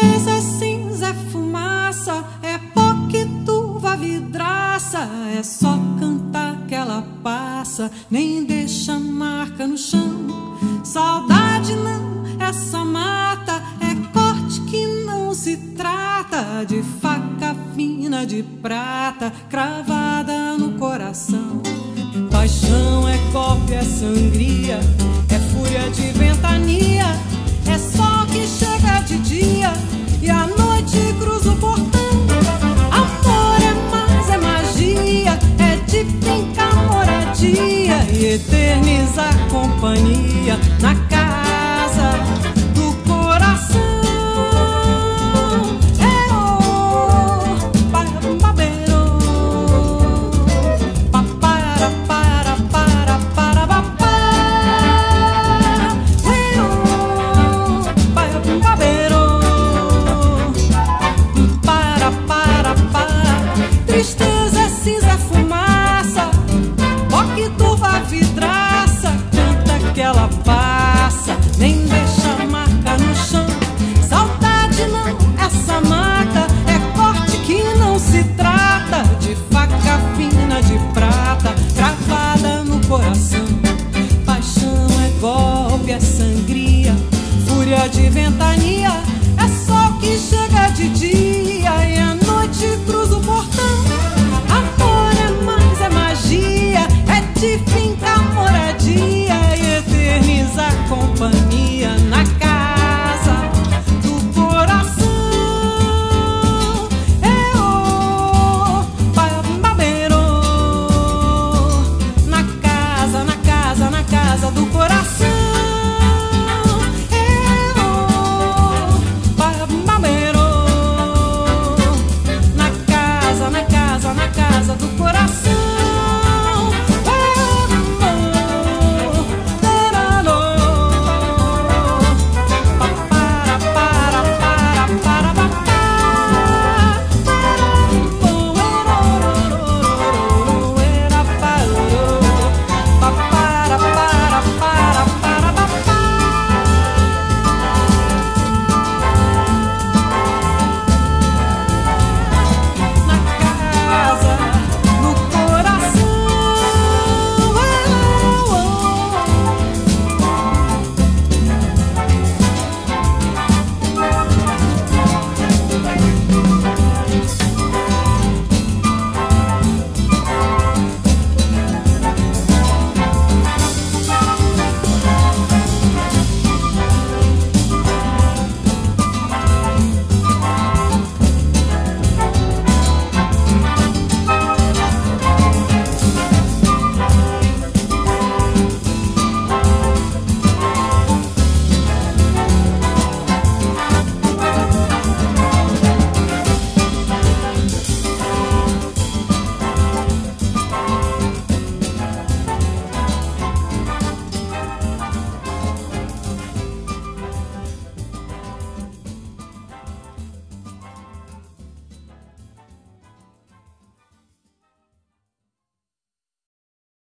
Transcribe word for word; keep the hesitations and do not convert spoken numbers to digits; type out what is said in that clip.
beleza, cinza, é fumaça, é pó que turva vidraça. É só cantar que ela passa, nem deixa marca no chão. Saudade não, essa mata, é corte que não se trata de faca fina de prata cravada no coração. Paixão é golpe, é sangria, é fúria de ventania, é sol que chega de dia e à noite cruza o portão. Amor é mais, é magia, é de fincar moradia e eternizar companhia na casa